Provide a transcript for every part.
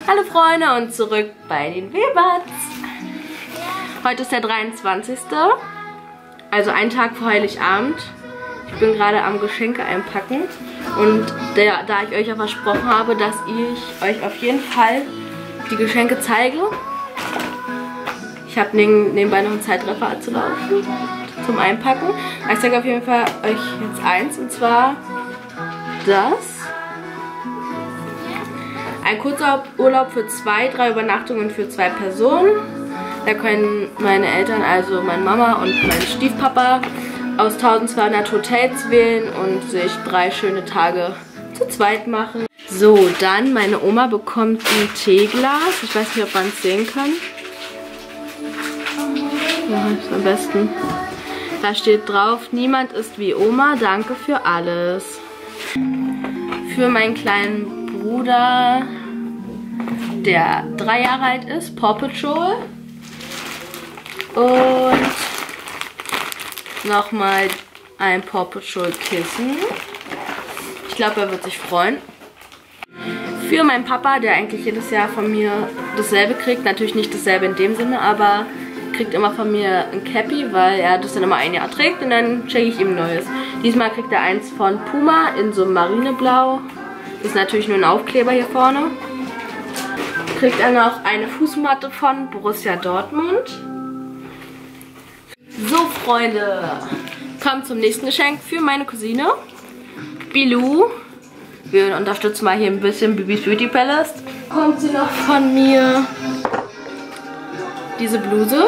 Hallo Freunde und zurück bei den Weberts. Heute ist der 23. Also ein Tag vor Heiligabend. Ich bin gerade am Geschenke einpacken. Und da ich euch ja versprochen habe, dass ich euch auf jeden Fall die Geschenke zeige. Ich habe nebenbei noch ein Zeitraffer zu laufen zum Einpacken. Ich zeige auf jeden Fall euch jetzt eins, und zwar das. Ein kurzer Urlaub für 2-3 Übernachtungen für 2 Personen. Da können meine Eltern, also meine Mama und mein Stiefpapa, aus 1200 Hotels wählen und sich 3 schöne Tage zu zweit machen. So, dann meine Oma bekommt ein Teeglas. Ich weiß nicht, ob man es sehen kann. Ja, ist am besten. Da steht drauf: Niemand ist wie Oma, danke für alles. Für meinen kleinen Bruder, der 3 Jahre alt ist, Paw Patrol. Und nochmal ein Paw Patrol Kissen. Ich glaube, er wird sich freuen. Für meinen Papa, der eigentlich jedes Jahr von mir dasselbe kriegt. Natürlich nicht dasselbe in dem Sinne, aber kriegt immer von mir ein Cappy, weil er das dann immer ein Jahr trägt und dann schenke ich ihm ein neues. Diesmal kriegt er eins von Puma in so Marineblau. Das ist natürlich nur ein Aufkleber hier vorne. Kriegt er noch eine Fußmatte von Borussia Dortmund. So Freunde, kommt zum nächsten Geschenk für meine Cousine Bilou. Wir unterstützen mal hier ein bisschen Bibis Beauty Palace. Kommt sie noch von mir diese Bluse.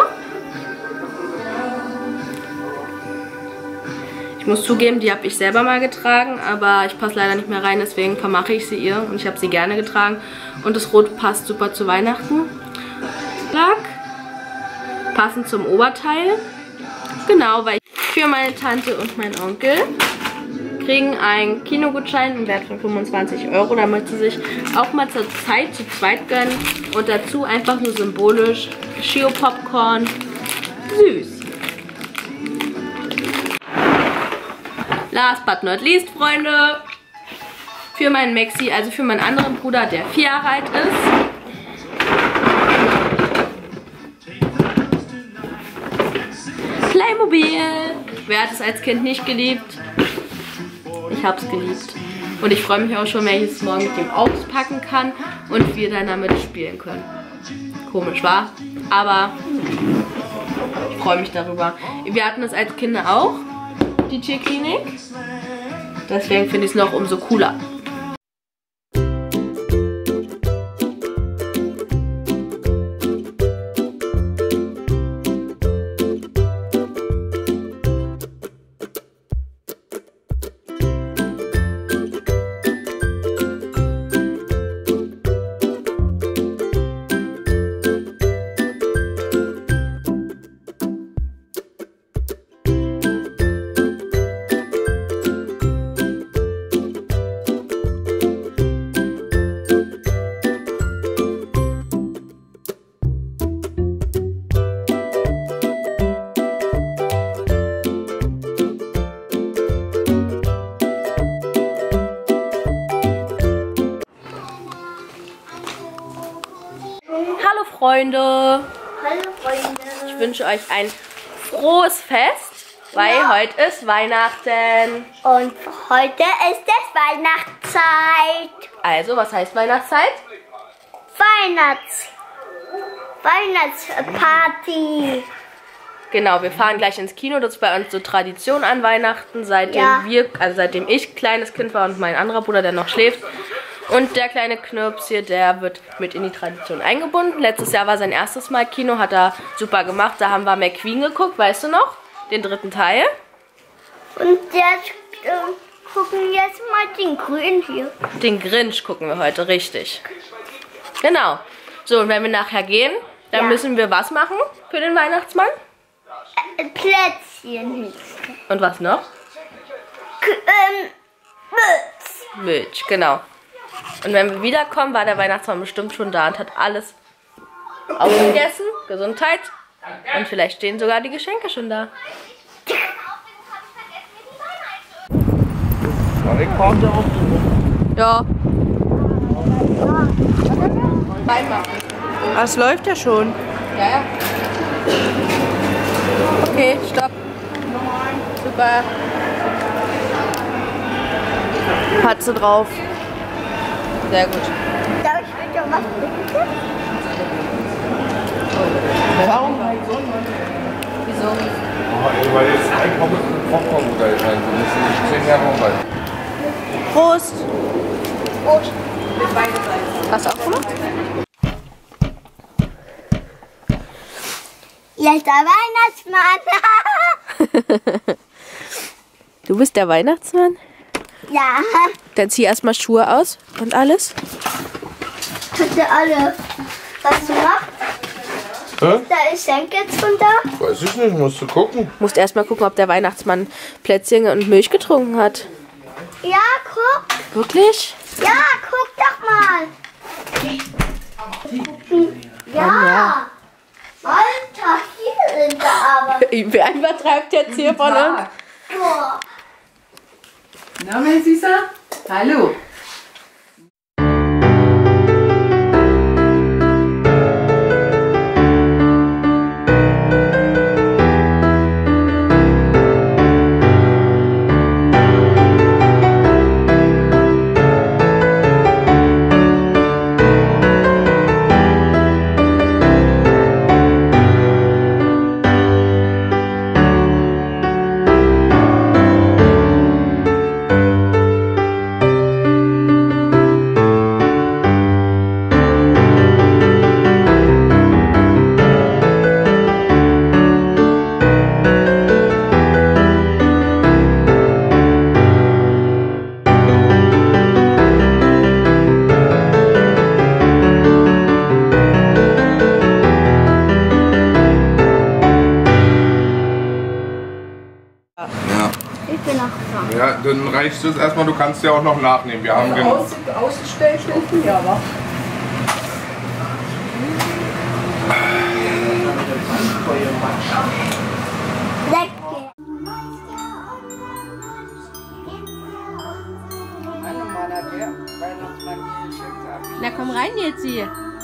Ich muss zugeben, die habe ich selber mal getragen, aber ich passe leider nicht mehr rein, deswegen vermache ich sie ihr und ich habe sie gerne getragen. Und das Rot passt super zu Weihnachten. Lack, passend zum Oberteil. Genau, weil für meine Tante und meinen Onkel kriegen einen Kinogutschein im Wert von 25 €, damit sie sich auch mal zur Zeit zu zweit gönnen. Und dazu einfach nur symbolisch Chio-Popcorn. Süß. Last but not least, Freunde, für meinen Maxi, also für meinen anderen Bruder, der 4 Jahre alt ist. Playmobil. Wer hat es als Kind nicht geliebt? Ich habe es geliebt. Und ich freue mich auch schon, wenn ich es morgen mit dem auspacken kann und wir dann damit spielen können. Komisch, wa? Aber ich freue mich darüber. Wir hatten es als Kinder auch, die Tierklinik. Deswegen finde ich es noch umso cooler. Hallo Freunde! Hallo Freunde! Ich wünsche euch ein frohes Fest, weil heute ist Weihnachten. Und heute ist es Weihnachtszeit. Also, was heißt Weihnachtszeit? Weihnachtsparty. Genau, wir fahren gleich ins Kino. Das ist bei uns so Tradition an Weihnachten, seitdem seitdem ich kleines Kind war und mein anderer Bruder, der noch schläft. Und der kleine Knirps hier, der wird mit in die Tradition eingebunden. Letztes Jahr war sein erstes Mal Kino, hat er super gemacht. Da haben wir McQueen geguckt, weißt du noch? Den 3. Teil. Und jetzt gucken wir jetzt mal den Grün hier. Den Grinch gucken wir heute, richtig. Genau. So, und wenn wir nachher gehen, dann müssen wir was machen für den Weihnachtsmann? Plätzchen. Und was noch? Milch, genau. Und wenn wir wiederkommen, war der Weihnachtsmann bestimmt schon da und hat alles aufgegessen. Gesundheit. Und vielleicht stehen sogar die Geschenke schon da. Ja. Das läuft ja schon. Ja, ja. Okay, stopp. Super. Hat sie drauf. Sehr gut. Darf ich bitte was trinken? Warum? Wieso? Weil jetzt Einkommen und Popcorn-Modell rein sind. Das sind nicht 10 Jahre vorbei. Prost. Prost. Hast du auch gemacht? Jetzt der Weihnachtsmann. Du bist der Weihnachtsmann? Ja. Dann zieh erstmal Schuhe aus und alles. Bitte alle. Was du machst? Hä? Da ist Senke drunter. Weiß ich nicht, musst du gucken. Musst erstmal gucken, ob der Weihnachtsmann Plätzchen und Milch getrunken hat. Ja, guck. Wirklich? Ja, guck doch mal. Ja. Alter, hier sind sie aber. Wer übertreibt jetzt hier von uns? Boah. Na, mein Süßer? Hallo. Ja. Ich bin noch dran. Ja, dann reicht es erstmal, du kannst ja auch noch nachnehmen. Wir haben genug. Ausgestellt hinten, ja, wa? Lecker. Hallo, Mann, hat der Weihnachtsmann hier geschenkt ab. Na komm rein jetzt hier.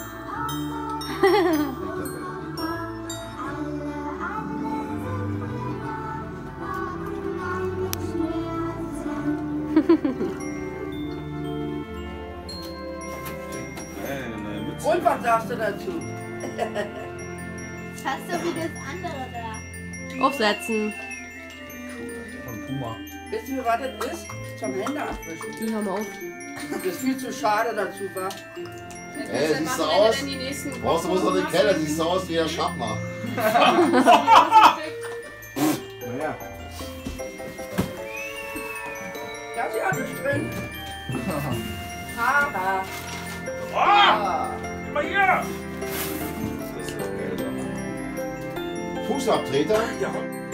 Und was sagst du dazu? Fast so wie das andere da. Aufsetzen. Von Puma. Wisst ihr, was das ist? Zum Hände abwischen. Die hör mal auf. Das ist viel zu schade dazu, wa? Ey, siehst du aus? Brauchst du bloß noch den Keller, siehst du aus wie der Schaffner. Naja. Ja, sie alles drin. Aber. Immer hier! Fußabtreter? Ja.